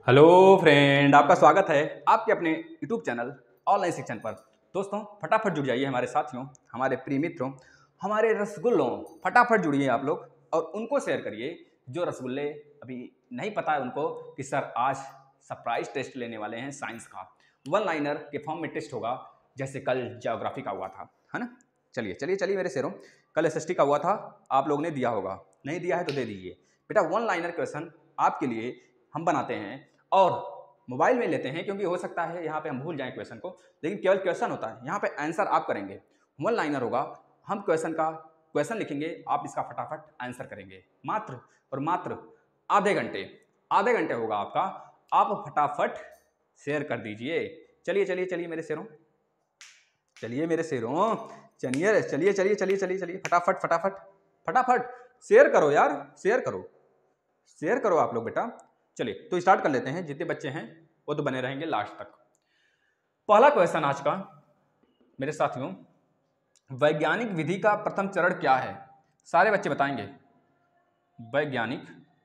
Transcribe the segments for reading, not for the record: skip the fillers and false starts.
Hello friend, आपका स्वागत है आपके अपने यूट्यूब चैनल ऑनलाइन शिक्षण पर। दोस्तों, फटाफट जुड़ जाइए हमारे साथियों, हमारे प्रिय मित्रों, हमारे रसगुल्लों। फटाफट जुड़िए आप लोग और उनको शेयर करिए जो रसगुल्ले अभी नहीं पता है उनको कि सर आज सरप्राइज टेस्ट लेने वाले हैं साइंस का। वन लाइनर के फॉर्म में टेस्ट होगा, जैसे कल ज्योग्राफी का हुआ था, है ना। चलिए चलिए चलिए मेरे शेरों, कल एसएसटी का हुआ था, आप लोग ने दिया होगा, नहीं दिया है तो दे दीजिए बेटा। वन लाइनर क्वेश्चन आपके लिए हम बनाते हैं और मोबाइल में लेते हैं, क्योंकि हो सकता है यहाँ पे हम भूल जाएं क्वेश्चन को, लेकिन केवल क्वेश्चन होता है, यहाँ पे आंसर आप करेंगे। वन लाइनर होगा, हम क्वेश्चन लिखेंगे, आप इसका फटाफट आंसर करेंगे। मात्र और मात्र आधे घंटे होगा आपका, आप फटाफट शेयर कर दीजिए। चलिए चलिए चलिए मेरे शेरों, चलिए मेरे शेरों, चलिए चलिए चलिए चलिए चलिए चलिए फटाफट फटाफट फटाफट शेयर करो यार, शेयर करो आप लोग बेटा। चलिए तो स्टार्ट कर लेते हैं, जितने बच्चे हैं वो तो बने रहेंगे लास्ट तक। पहला क्वेश्चन आज का मेरे साथियों, वैज्ञानिक विधि का प्रथम चरण क्या है? सारे बच्चे बताएंगे। वैज्ञानिक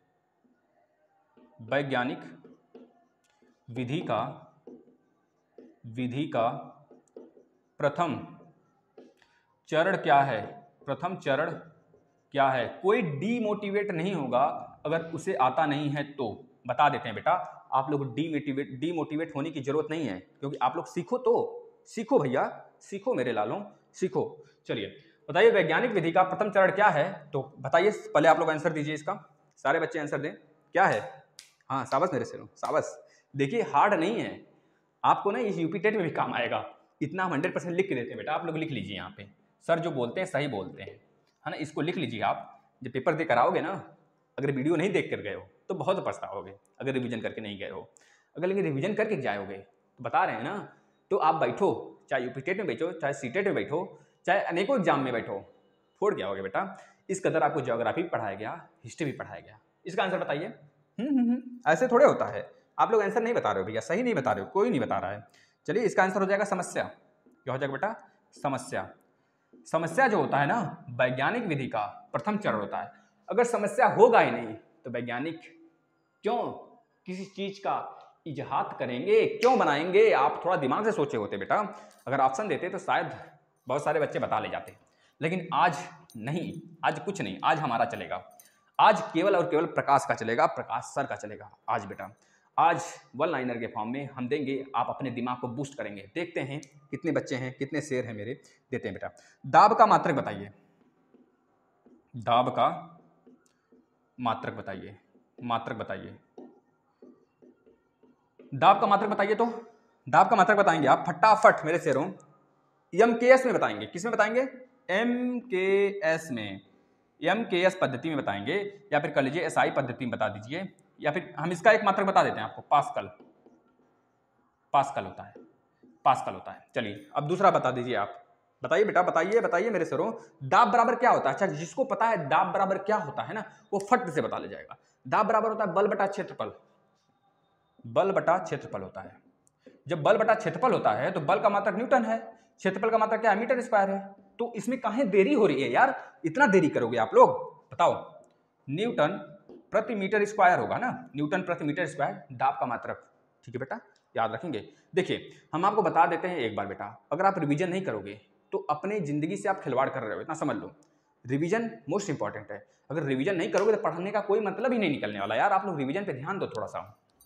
विधि का प्रथम चरण क्या है? प्रथम चरण क्या है? कोई डीमोटिवेट नहीं होगा अगर उसे आता नहीं है तो। बता देते हैं बेटा, आप लोग डीमोटिवेट होने की जरूरत नहीं है, क्योंकि आप लोग सीखो भैया, सीखो मेरे लालों, सीखो। चलिए बताइए, वैज्ञानिक विधि का प्रथम चरण क्या है? तो बताइए, पहले आप लोग आंसर दीजिए इसका, सारे बच्चे आंसर दें, क्या है? हाँ शाबाश मेरे से, शाबाश। देखिए हार्ड नहीं है, आपको ना इस यूपी टेट में भी काम आएगा। इतना हम 100% लिख के देते हैं बेटा, आप लोग लिख लीजिए। यहाँ पे सर जो बोलते हैं सही बोलते हैं, है ना। इसको लिख लीजिए आप, जब पेपर दे कर आओगे ना, अगर वीडियो नहीं देख कर गए हो तो बहुत पछताओगे, अगर रिवीजन करके नहीं गए हो। अगर लेकिन रिवीजन करके जाओगे तो बता रहे हैं ना, तो आप बैठो, चाहे यूपी टेट में बैठो, चाहे सीटेट में बैठो, चाहे अनेकों एग्जाम में बैठो, फोड़ के आओगे बेटा। इस कदर आपको ज्योग्राफी पढ़ाया गया, हिस्ट्री भी पढ़ाया गया। इसका आंसर बताइए। ऐसे थोड़े होता है, आप लोग आंसर नहीं बता रहे हो भैया, सही नहीं बता रहे हो, कोई नहीं बता रहा है। चलिए इसका आंसर हो जाएगा समस्या। क्या हो जाएगा बेटा? समस्या जो होता है ना, वैज्ञानिक विधि का प्रथम चरण होता है। अगर समस्या होगा ही नहीं तो वैज्ञानिक क्यों किसी चीज का इजहात करेंगे, क्यों बनाएंगे? आप थोड़ा दिमाग से सोचे होते बेटा, अगर ऑप्शन देते तो शायद बहुत सारे बच्चे बता ले जाते, लेकिन आज नहीं, आज कुछ नहीं, आज हमारा चलेगा। आज केवल और केवल प्रकाश का चलेगा, प्रकाश सर का चलेगा आज बेटा। आज वन लाइनर के फॉर्म में हम देंगे, आप अपने दिमाग को बूस्ट करेंगे। देखते हैं कितने बच्चे हैं, कितने शेर हैं मेरे, देते हैं बेटा। दाब का मात्रक बताइए, दाब का मात्रक बताइए, दाब का मात्रक बताइए। तो दाब का मात्रक बताएंगे आप फटाफट मेरे शेरों, एमकेएस में बताएंगे। किस में बताएंगे? एमकेएस में, एमकेएस पद्धति में बताएंगे, या फिर कर लीजिए एसआई पद्धति में बता दीजिए, या फिर हम इसका एक मात्रक बता देते हैं आपको, पास्कल होता है। चलिए अब दूसरा बता दीजिए आप, बताइए बेटा, बताइए मेरे सरों, दाब बराबर क्या होता है? अच्छा, जिसको पता है दाब बराबर क्या होता है ना, वो फट से बता ले जाएगा। दाब बराबर होता है बल बटा क्षेत्रफल, बल बटा क्षेत्रफल होता है। जब बल बटा क्षेत्रफल होता है तो बल का मात्रक न्यूटन है, क्षेत्रफल का मात्रक क्या है? मीटर स्क्वायर है। तो इसमें काहे देरी हो रही है यार, इतना देरी करोगे आप लोग? बताओ, न्यूटन प्रति मीटर स्क्वायर होगा ना, न्यूटन प्रति मीटर स्क्वायर दाब का मात्रक। ठीक है बेटा, याद रखेंगे। देखिए हम आपको बता देते हैं एक बार बेटा, अगर आप रिवीजन नहीं करोगे तो अपने जिंदगी से आप खिलवाड़ कर रहे हो, इतना समझ लो। रिवीजन मोस्ट इंपॉर्टेंट है, अगर रिवीजन नहीं करोगे तो पढ़ने का कोई मतलब ही नहीं निकलने वाला यार। आप लोग रिवीजन पे ध्यान दो थोड़ा सा।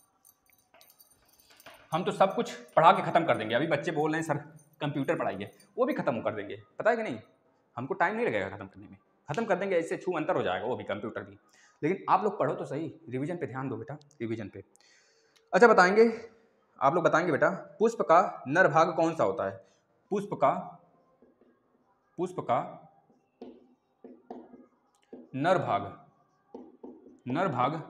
हम तो सब कुछ पढ़ा के खत्म कर देंगे, अभी बच्चे बोल रहे हैं सर कंप्यूटर पढ़ाइए, वो भी खत्म कर देंगे, पता है कि नहीं? हमको टाइम नहीं लगेगा खत्म करने में, खत्म कर देंगे, इससे छू अंतर हो जाएगा वो भी, कंप्यूटर भी। लेकिन आप लोग पढ़ो तो सही, रिवीजन पे ध्यान दो बेटा, रिवीजन पे। अच्छा बताएंगे, आप लोग बताएंगे बेटा, पुष्प का नर भाग कौन सा होता है? पुष्प का नर भाग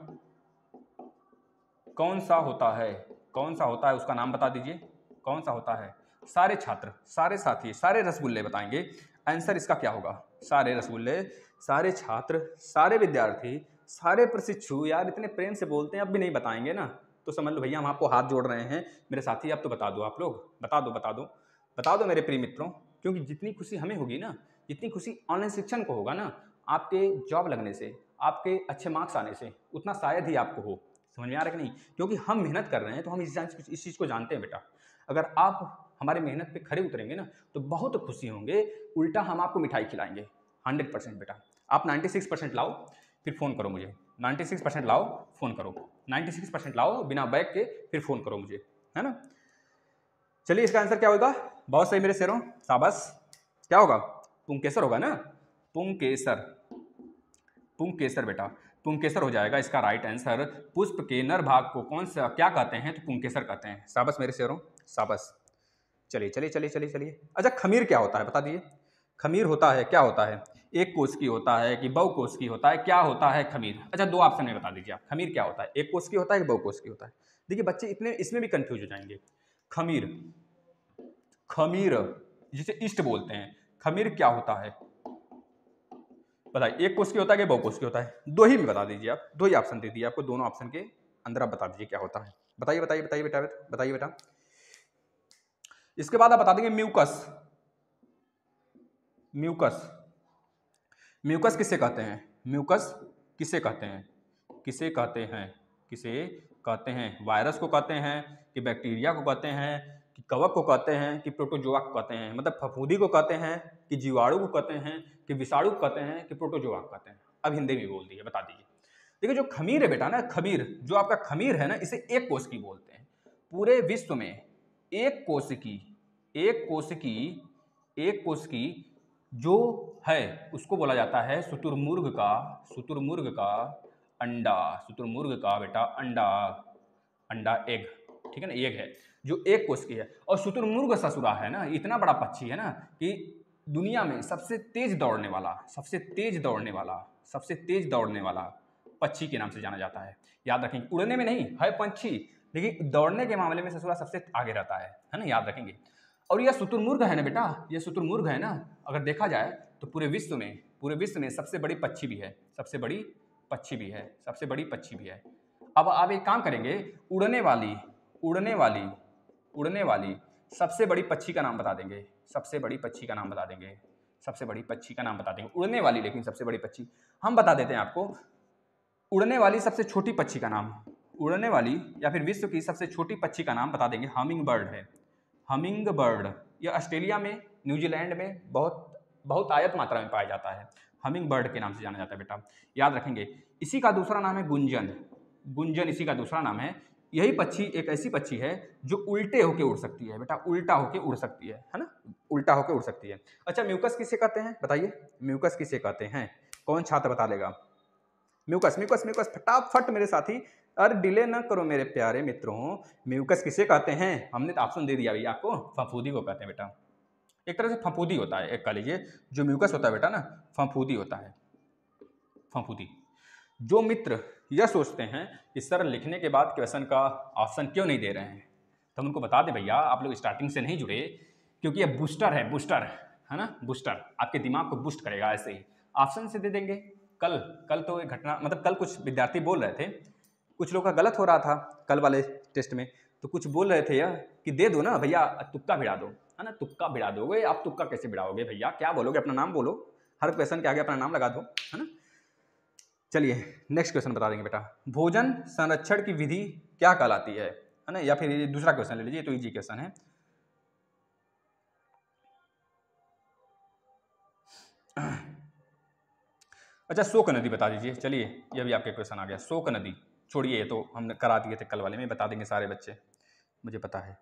कौन सा होता है? कौन सा होता है उसका नाम बता दीजिए, कौन सा होता है? सारे छात्र, सारे साथी, सारे रसगुल्ले बताएंगे आंसर इसका क्या होगा। सारे रसगुल्ले, सारे छात्र, सारे विद्यार्थी, सारे प्रशिक्षु, यार इतने प्रेम से बोलते हैं, अब भी नहीं बताएंगे ना, तो समझ लो भैया हम आपको हाथ जोड़ रहे हैं। मेरे साथी अब तो बता दो, आप लोग बता दो मेरे प्रिय मित्रों, क्योंकि जितनी खुशी हमें होगी ना, जितनी खुशी ऑनलाइन शिक्षण को होगा ना, आपके जॉब लगने से, आपके अच्छे मार्क्स आने से, उतना शायद ही आपको हो। समझ में आ रहा है कि नहीं? क्योंकि हम मेहनत कर रहे हैं तो हम इस चीज़ को जानते हैं बेटा। अगर आप हमारी मेहनत पे खरे उतरेंगे ना तो बहुत खुशी होंगे, उल्टा हम आपको मिठाई खिलाएंगे 100% बेटा। आप 96% लाओ फिर फ़ोन करो मुझे, 96% लाओ फ़ोन करो, 96% लाओ बिना बैग के, फिर फ़ोन करो मुझे, है ना? चलिए इसका आंसर क्या होगा? बहुत सही मेरे शेरों, शाबाश। क्या होगा? पुंकेसर होगा ना, पुंकेसर, पुंकेसर बेटा, पुंकेसर हो जाएगा इसका राइट आंसर। पुष्प के नर भाग को कौन सा क्या कहते हैं? तो पुंकेसर कहते हैं। शाबाश मेरे शेरों, शाबाश। चलिए चलिए चलिए चलिए चलिए। अच्छा खमीर क्या होता है बता दीजिए? खमीर होता है, क्या होता है? एक कोष की होता है कि बहु कोष की होता है? क्या होता है खमीर? अच्छा 2 ऑप्शन में बता दीजिए आप, खमीर क्या होता है? एक कोष की होता है कि बहु कोष की होता है? देखिए बच्चे इतने इसमें भी कंफ्यूज हो जाएंगे। खमीर, खमीर जिसे ईस्ट बोलते हैं, खमीर क्या होता है बताइए? एक कोष की होता है कि बहु कोष की होता है? 2 ही में बता दीजिए आप, 2 ही ऑप्शन दे दिए आपको, दोनों ऑप्शन के अंदर आप बता दीजिए क्या होता है। बताइए बताइए बताइए बेटा, बताइए बेटा। इसके बाद आप बता देंगे म्यूकस। म्यूकस, म्यूकस किसे कहते हैं? म्यूकस किसे कहते हैं? किसे कहते हैं? किसे कहते हैं? वायरस को कहते हैं कि बैक्टीरिया को कहते हैं कि कवक को कहते हैं कि प्रोटोजोआ को कहते हैं? मतलब फफूंदी को कहते हैं कि जीवाणु को कहते हैं कि विषाणु को कहते हैं कि प्रोटोजोआ को कहते हैं? अब हिंदी में बोल दिए, बता दीजिए। देखिए जो खमीर है बेटा ना, खमीर जो आपका खमीर है ना, इसे एक कोष की बोलते हैं। पूरे विश्व में एक कोष की, एक कोष की, एक कोष की जो है उसको बोला जाता है शुतुरमुर्ग का, शुतुरमुर्ग का अंडा, शुतुरमुर्ग का बेटा अंडा, अंडा एग, ठीक है ना, एग है जो एक कोष की है। और शुतुरमुर्ग ससुरा है ना, इतना बड़ा पक्षी है ना कि दुनिया में सबसे तेज दौड़ने वाला, सबसे तेज दौड़ने वाला, सबसे तेज दौड़ने वाला पक्षी के नाम से जाना जाता है। याद रखेंगे, उड़ने में नहीं है पंछी, लेकिन दौड़ने के मामले में ससुरा सबसे आगे रहता है ना, याद रखेंगे। और यह शुतुरमुर्ग है ना बेटा, ये शुतुरमुर्ग है ना, अगर देखा जाए तो पूरे विश्व में सबसे बड़ी पक्षी भी है, सबसे बड़ी पक्षी भी है, सबसे बड़ी पक्षी भी है। अब आप एक काम करेंगे, उड़ने वाली, उड़ने वाली, उड़ने वाली सबसे बड़ी पक्षी का नाम बता देंगे, सबसे बड़ी पक्षी का नाम बता देंगे, सबसे बड़ी पक्षी का नाम बता देंगे, उड़ने वाली, लेकिन सबसे बड़ी पक्षी हम बता देते हैं आपको। उड़ने वाली सबसे छोटी पक्षी का नाम, उड़ने वाली या फिर विश्व की सबसे छोटी पक्षी का नाम बता देंगे, हमिंग बर्ड है। हमिंग बर्ड, यह ऑस्ट्रेलिया में, न्यूजीलैंड में बहुत बहुत आयत मात्रा में पाया जाता है। हमिंग बर्ड के नाम से जाना जाता है बेटा, याद रखेंगे। इसी का दूसरा नाम है गुंजन, गुंजन इसी का दूसरा नाम है। यही पक्षी एक ऐसी पक्षी है जो उल्टे होके उड़ सकती है बेटा, उल्टा होके उड़ सकती है ना, उल्टा होके उड़ सकती है। अच्छा म्यूकस किसे कहते हैं बताइए? म्यूकस किसे कहते हैं? कौन छात्र बता लेगा? म्यूकस, म्यूकस, म्यूकस, फटाफट मेरे साथी, अरे डिले ना करो मेरे प्यारे मित्रों। म्यूकस किसे कहते हैं? हमने तो ऑप्शन दे दिया भैया आपको, फफूंदी को कहते हैं बेटा। एक तरह से फफूंदी होता है, एक कह लीजिए जो म्यूकस होता है बेटा ना, फफूंदी होता है, फफूंदी। जो मित्र यह सोचते हैं कि सर लिखने के बाद क्वेश्चन का ऑप्शन क्यों नहीं दे रहे हैं, तो हम उनको बता दें भैया आप लोग स्टार्टिंग से नहीं जुड़े, क्योंकि यह बूस्टर है, बूस्टर है ना, बूस्टर आपके दिमाग को बूस्ट करेगा। ऐसे ही ऑप्शन से दे देंगे। कल तो एक घटना, मतलब कल कुछ विद्यार्थी बोल रहे थे, कुछ लोग का गलत हो रहा था कल वाले टेस्ट में, तो कुछ बोल रहे थे यह कि दे दो ना भैया, तुक्का भिड़ा दो, है ना, तुक्का भिड़ा दोगे। आप तुक्का कैसे भिड़ाओगे भैया, क्या बोलोगे? अपना नाम बोलो, हर क्वेश्चन के आगे अपना नाम लगा दो, है ना। चलिए नेक्स्ट क्वेश्चन बता देंगे बेटा, भोजन संरक्षण की विधि क्या कहलाती है ना, या फिर दूसरा क्वेश्चन ले लीजिए, तो इजी क्वेश्चन है। अच्छा शोक नदी बता दीजिए। चलिए ये भी आपके क्वेश्चन आ गया, शोक नदी। छोड़िए, तो हमने करा दिए थे कल वाले में, बता देंगे सारे बच्चे, मुझे पता है।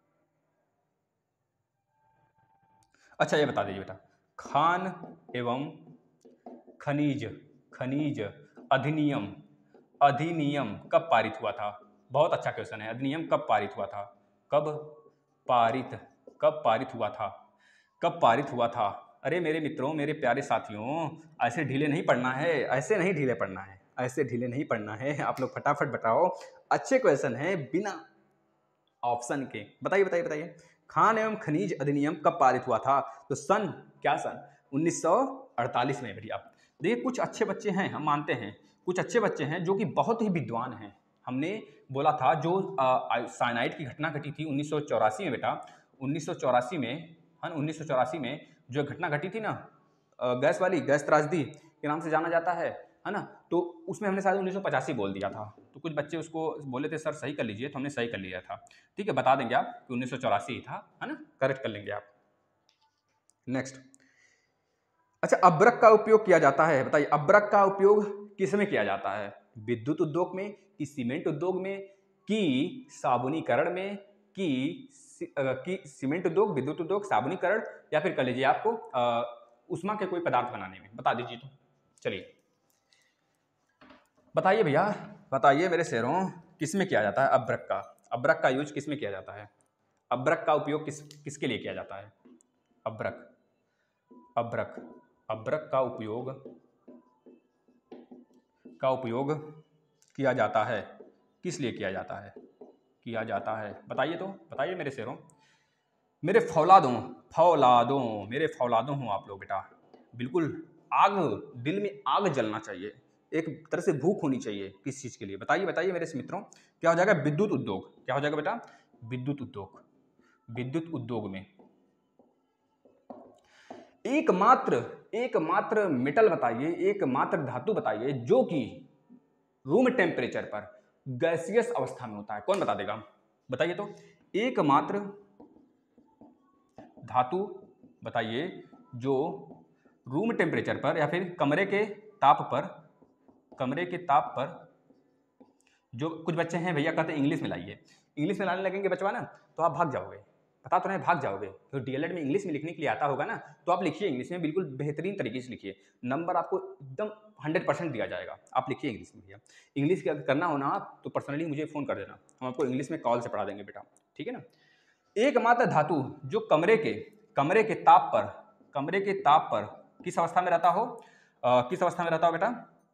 अच्छा ये बता दीजिए बेटा, खान एवं खनिज, खनिज अधिनियम, अधिनियम कब पारित हुआ था? बहुत अच्छा क्वेश्चन है, अधिनियम कब पारित हुआ था? कब पारित, कब पारित हुआ था? कब पारित हुआ था? अरे मेरे मित्रों, मेरे प्यारे साथियों, ऐसे ढीले नहीं पढ़ना है, ऐसे नहीं ढीले पढ़ना है, ऐसे ढीले नहीं पढ़ना है। आप लोग फटाफट बताओ, अच्छे क्वेश्चन है बिना ऑप्शन के। बताइए बताइए बताइए, खान एवं खनिज अधिनियम कब पारित हुआ था? तो सन, क्या सन? 1948 में भैया। देखिए कुछ अच्छे बच्चे हैं, हम मानते हैं, कुछ अच्छे बच्चे हैं जो कि बहुत ही विद्वान हैं। हमने बोला था जो साइनाइड की घटना घटी थी 1984 में बेटा, 1984 में, हाँ 1984 में जो घटना घटी थी ना, गैस वाली, गैस त्रासदी के नाम से जाना जाता है, है ना। तो उसमें हमने शायद 1985 बोल दिया था, तो कुछ बच्चे उसको बोले थे सर सही कर लीजिए, तो हमने सही कर लिया था। ठीक है, बता देंगे आप कि 1984 था, है ना, करेक्ट कर लेंगे आप। नेक्स्ट, अच्छा अब्रक का उपयोग किया जाता है, बताइए अब्रक का उपयोग किसमें किया जाता है? विद्युत उद्योग में, कि सीमेंट उद्योग में, कि साबुनीकरण में, कि सीमेंट उद्योग, विद्युत उद्योग, साबुनीकरण, या फिर कर लीजिए आपको उष्मा के कोई पदार्थ बनाने में, बता दीजिए। तो चलिए बताइए भैया, बताइए मेरे शेरों, किसमें किया जाता है अब्रक का? अब्रक का यूज किसमें किया जाता है? अब्रक का उपयोग किसके लिए किया जाता है? अब्रक, अब्रक, अब्रक का उपयोग किया जाता है, किस लिए किया जाता है? किया जाता है, बताइए तो, बताइए मेरे शेरों, मेरे फौलादों, मेरे फौलादों हूँ आप लोग बेटा। बिल्कुल आग, दिल में आग जलना चाहिए, एक तरह से भूख होनी चाहिए किस चीज़ के लिए, बताइए बताइए मेरे मित्रों। क्या हो जाएगा? विद्युत उद्योग। क्या हो जाएगा बेटा? विद्युत उद्योग। विद्युत उद्योग में एकमात्र मेटल बताइए, एकमात्र धातु बताइए जो कि रूम टेम्परेचर पर गैसियस अवस्था में होता है, कौन बता देगा? बताइए तो, एकमात्र धातु बताइए जो रूम टेम्परेचर पर या फिर कमरे के ताप पर, जो कुछ बच्चे हैं भैया कहते हैं इंग्लिश में लाइए, इंग्लिश में लाने लगेंगे बचवा ना तो आप भाग जाओगे, पता तो नहीं भाग जाओगे। तो डीएलएड में इंग्लिश में लिखने के लिए आता होगा ना, तो आप लिखिए इंग्लिश में, बिल्कुल बेहतरीन तरीके से लिखिए, नंबर आपको एकदम 100% दिया जाएगा। आप लिखिए इंग्लिश में भैया, इंग्लिश का करना हो ना आप तो पर्सनली मुझे फ़ोन कर देना, हम आपको इंग्लिश में कॉल से पढ़ा देंगे बेटा, ठीक है ना। एकमात्र धातु जो कमरे के ताप पर किस अवस्था में रहता हो? किस अवस्था में रहता हो बेटा?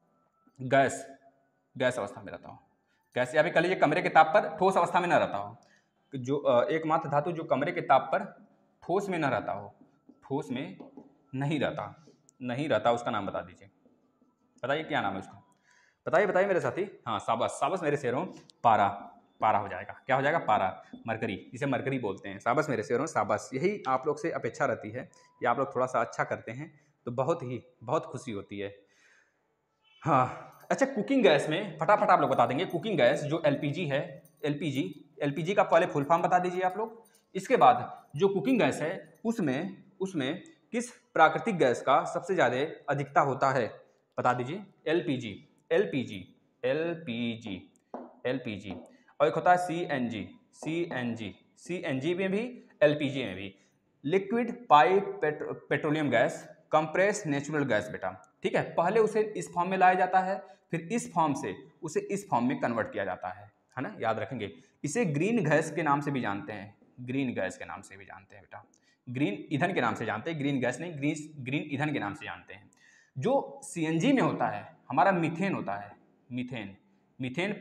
गैस अवस्था में रहता हो। गैस, या फिर कह लीजिए कमरे के ताप पर ठोस अवस्था में न रहता हो। जो एकमात्र धातु जो कमरे के ताप पर ठोस में न रहता हो, ठोस में नहीं रहता, उसका नाम बता दीजिए, बताइए क्या नाम है उसका? बताइए बताइए मेरे साथी। हाँ साबस मेरे शेरों, पारा हो जाएगा। क्या हो जाएगा? पारा, मरकरी, जिसे मरकरी बोलते हैं। साबस मेरे शेरों, साबस। यही आप लोग से अपेक्षा रहती है कि आप लोग थोड़ा सा अच्छा करते हैं तो बहुत खुशी होती है। हाँ अच्छा, कुकिंग गैस में फटाफट आप लोग बता देंगे, कुकिंग गैस जो एलपीजी है, एलपीजी का पहले फुल फॉर्म बता दीजिए आप लोग। इसके बाद जो कुकिंग गैस है उसमें किस प्राकृतिक गैस का सबसे ज़्यादा अधिकता होता है? बता दीजिए। एलपीजी और एक होता है सीएनजी में भी, एलपीजी में भी, liquid pipe petroleum gas, compress natural gas बेटा, ठीक है। पहले उसे इस फॉर्म में लाया जाता है, फिर इस फॉर्म से उसे इस फॉर्म में कन्वर्ट किया जाता है ना, याद रखेंगे। इसे ग्रीन गैस के नाम से भी जानते हैं, ग्रीन गैस के नाम से भी जानते हैं बेटा, ग्रीन ईंधन के नाम से जानते हैं, ग्रीन गैस नहीं, ग्रीन ईंधन के नाम से जानते हैं। जो सीएनजी में होता है हमारा मीथेन होता है, मीथेन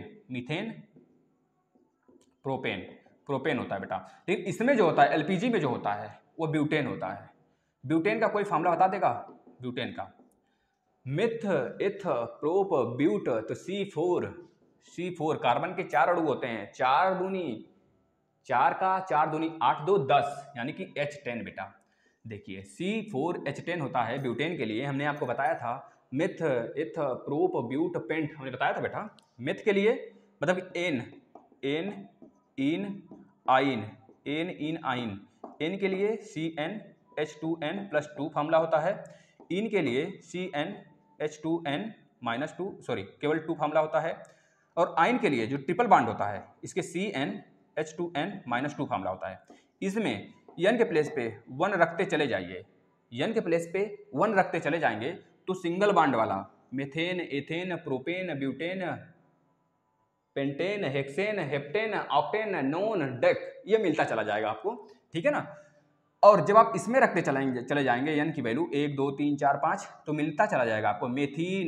प्रोपेन होता है बेटा। लेकिन इसमें जो होता है एलपीजी में जो होता है वो ब्यूटेन होता है। ब्यूटेन का कोई फार्मूला बता देगा? ब्यूटेन का मिथ इथ प्रोप ब्यूट, तो C4 कार्बन के 4 अणु होते हैं, 4 दूनी 8 2 10 यानी कि H10 बेटा। देखिए C4H10 होता है ब्यूटेन के लिए, हमने आपको बताया था। मिथ इथ प्रोप ब्यूट पेंट हमने बताया था बेटा। मिथ के लिए मतलब एन इन आइन, एन के लिए CnH2n+2 फार्मूला होता है, इन के लिए CnH2n-2 केवल 2 फार्मूला होता है, और आइन के लिए जो ट्रिपल बॉन्ड होता है इसके CnH2n-2 फार्मूला होता है। इसमें n के प्लेस पे 1 रखते चले जाइए, n के प्लेस पे 1 रखते चले जाएंगे तो सिंगल बॉन्ड वाला methane, ethane, propane, butane, pentane, hexane, heptane, octane, nonane, decane, ये मिलता चला जाएगा आपको, ठीक है ना। और जब आप इसमें रखते चले जाएंगे n की वैल्यू 1 2 3 4 5 तो मिलता चला जाएगा आपको मेथीन,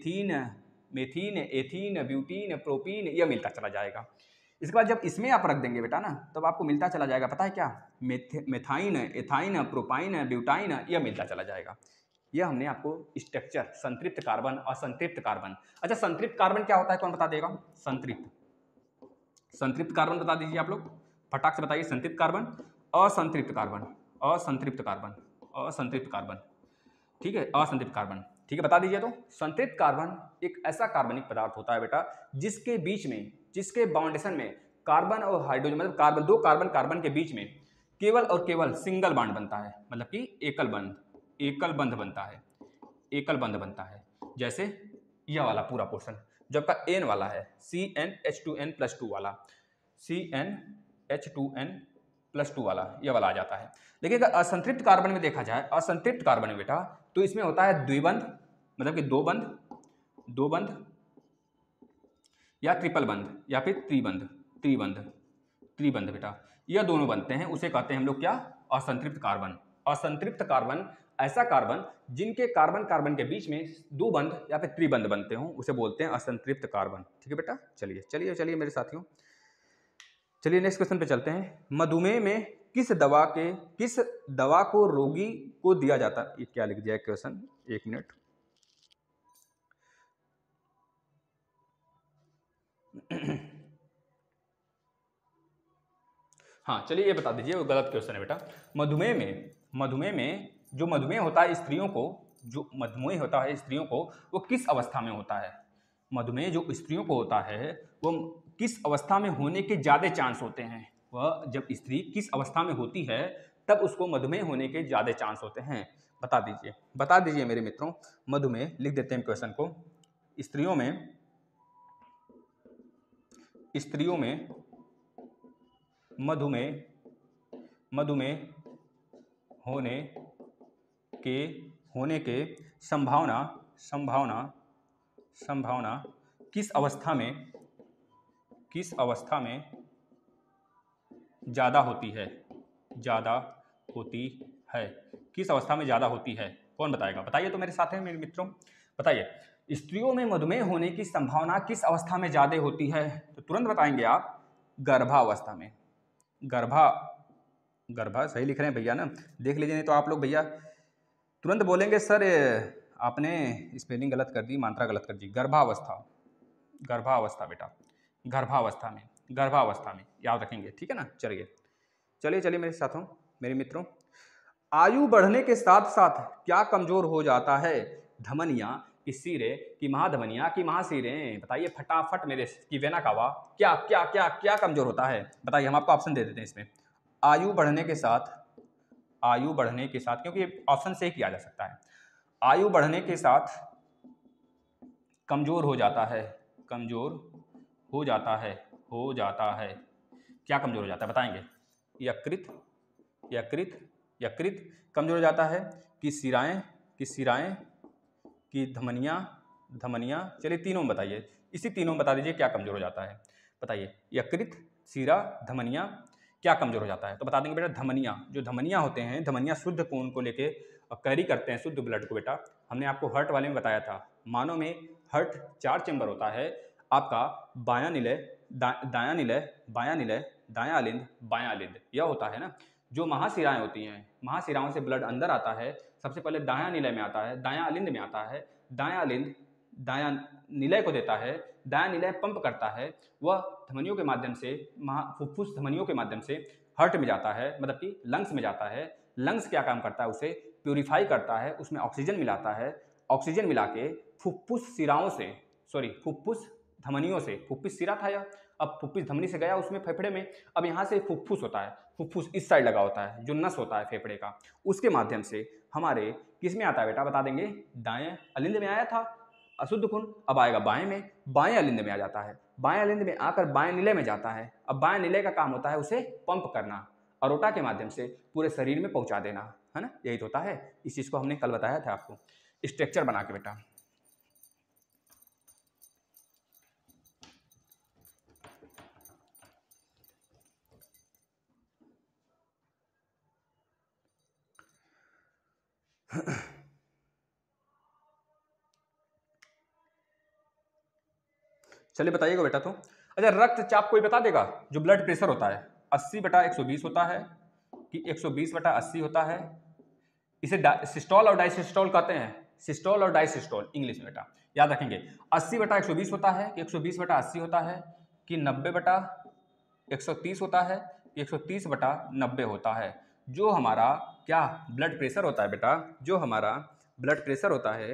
एथीन, ब्यूटीन, प्रोपीन, यह मिलता चला जाएगा। इसके बाद जब इसमें आप रख देंगे बेटा ना तब आपको मिलता चला जाएगा, पता है क्या? मेथाइन, एथाइन, प्रोपाइन, ब्यूटाइन, यह मिलता चला जाएगा। यह हमने आपको स्ट्रक्चर, संतृप्त कार्बन, असंतृप्त कार्बन। अच्छा संतृप्त कार्बन क्या होता है, कौन बता देगा? संतृप्त कार्बन बता दीजिए आप लोग, फटाक से बताइए। संतृप्त कार्बन, असंतृप्त कार्बन, ठीक है, असंतृप्त कार्बन। ठीक है, बता दीजिए। तो संतृप्त कार्बन एक ऐसा कार्बनिक पदार्थ होता है बेटा जिसके बीच में, जिसके बाउंडेशन में कार्बन और हाइड्रोजन मतलब कार्बन, दो कार्बन कार्बन के बीच में केवल और केवल सिंगल बॉन्ड बनता है, मतलब कि एकल बंध बनता है, एकल बंध बनता है। जैसे यह वाला पूरा पोर्शन जो आपका एन वाला है, CnH2n+2 वाला, CnH2n+2 वाला, यह वाला आ जाता है। लेकिन अगर असंतृप्त कार्बन में देखा जाए, असंतृप्त कार्बन में बेटा, तो इसमें होता है द्विबंध, मतलब कि दो बंध या ट्रिपल बंध या फिर त्रिबंध बेटा, यह दोनों बनते हैं। उसे कहते हैं हम लोग क्या? असंतृप्त कार्बन। असंतृप्त कार्बन ऐसा कार्बन जिनके कार्बन कार्बन के बीच में दो बंध या फिर त्रिबंध बनते हों, उसे बोलते हैं असंतृप्त कार्बन। ठीक है बेटा, चलिए मेरे साथियों, चलिए नेक्स्ट क्वेश्चन पे चलते हैं। मधुमेह में किस दवा को रोगी को दिया जाता है? ये क्या लिख दिया क्वेश्चन, एक मिनट। हाँ चलिए ये बता दीजिए, वो गलत क्वेश्चन है बेटा। मधुमेह में जो मधुमेह होता है स्त्रियों को, जो मधुमेह होता है स्त्रियों को, वो किस अवस्था में होता है? मधुमेह जो स्त्रियों को होता है वो किस अवस्था में होने के ज़्यादा चांस होते हैं? वह जब स्त्री किस अवस्था में होती है तब उसको मधुमेह होने के ज़्यादा चांस होते हैं। बता दीजिए मेरे मित्रों। मधुमेह लिख देते हैं क्वेश्चन को। स्त्रियों में मधुमेह होने के संभावना किस अवस्था में ज़्यादा होती है? किस अवस्था में ज़्यादा होती है? कौन बताएगा? बताइए तो मेरे साथ हैं मेरे मित्रों, बताइए। स्त्रियों में मधुमेह होने की संभावना किस अवस्था में ज़्यादा होती है? तो तुरंत बताएंगे आप, गर्भावस्था में। गर्भा सही लिख रहे हैं भैया ना, देख लीजिए, नहीं तो आप लोग भैया तुरंत बोलेंगे सर आपने स्पेलिंग गलत कर दी, मात्रा गलत कर दी। गर्भावस्था बेटा, गर्भावस्था में याद रखेंगे, ठीक है ना। चलिए मेरे साथों, मेरे मित्रों, आयु बढ़ने के साथ साथ क्या कमजोर हो जाता है? धमनियां की सिरे की महाधमनियां की महासिरें। बताइए फटाफट मेरे की वेना कावा, क्या क्या क्या क्या कमजोर होता है? बताइए, हम आपको ऑप्शन दे देते हैं इसमें। आयु बढ़ने के साथ, क्योंकि ऑप्शन से ही किया जा सकता है। आयु बढ़ने के साथ कमजोर हो जाता है। क्या कमजोर हो जाता है बताएंगे? यकृत कमजोर हो जाता है, कि सिराएं की धमनियां। चलिए तीनों में बताइए, इसी तीनों में बता दीजिए क्या कमजोर हो जाता है। बताइए, यकृत, सिरा, धमनियां, क्या कमजोर हो जाता है? तो बता देंगे बेटा धमनियां। जो धमनियां होते हैं, धमनियां शुद्ध खून को लेके कैरी करते हैं, शुद्ध ब्लड को बेटा। हमने आपको हार्ट वाले में बताया था, मानव में हार्ट 4 चैम्बर होता है आपका, बायां निलय, दायां निलय, दायां अलिंद, बायां अलिंद, यह होता है ना। जो महाशिराएं होती हैं, महाशिराओं से ब्लड अंदर आता है, सबसे पहले दायां निलय में आता है, दायां अलिंद में आता है, दायां अलिंद दायां निलय को देता है, दायां निलय पंप करता है, वह धमनियों के माध्यम से, फुफ्फुस धमनियों के माध्यम से हार्ट में जाता है, मतलब कि लंग्स में जाता है। लंग्स क्या काम करता है? उसे प्यूरिफाई करता है, उसमें ऑक्सीजन मिलाता है। ऑक्सीजन मिला के फुफ्फुस धमनियों से, फुफ्फुस सिरा था यह, अब फुफ्फुस धमनी से गया उसमें फेफड़े में, अब यहाँ से फुफ्फुस होता है, फुफ्फुस इस साइड लगा होता है, जो नस होता है फेफड़े का, उसके माध्यम से हमारे किस में आता है बेटा? बता देंगे, दाएं अलिंद में आया था अशुद्ध खून, अब आएगा बाएं में, बाएं अलिंद में आ जाता है, बाएं अलिंद में आकर बाएं निलय में जाता है। अब बाएं निलय का काम होता है उसे पंप करना, अरोटा के माध्यम से पूरे शरीर में पहुंचा देना, है ना, यही तो होता है। इस चीज को हमने कल बताया था आपको स्ट्रक्चर बना के बेटा। चलिए बताइएगा बेटा। तो अच्छा, रक्तचाप कोई बता देगा? जो ब्लड प्रेशर होता है 80/120 होता है कि 120/80 होता है? इसे सिस्टोल और डायसिस्टोल कहते हैं, सिस्टोल और डायसिस्टोल इंग्लिश में बेटा, याद रखेंगे। 80/120 होता है कि 120/80 होता है कि 90/130 होता है कि 130/90 होता है? जो हमारा क्या ब्लड प्रेशर होता है बेटा, जो हमारा ब्लड प्रेशर होता है,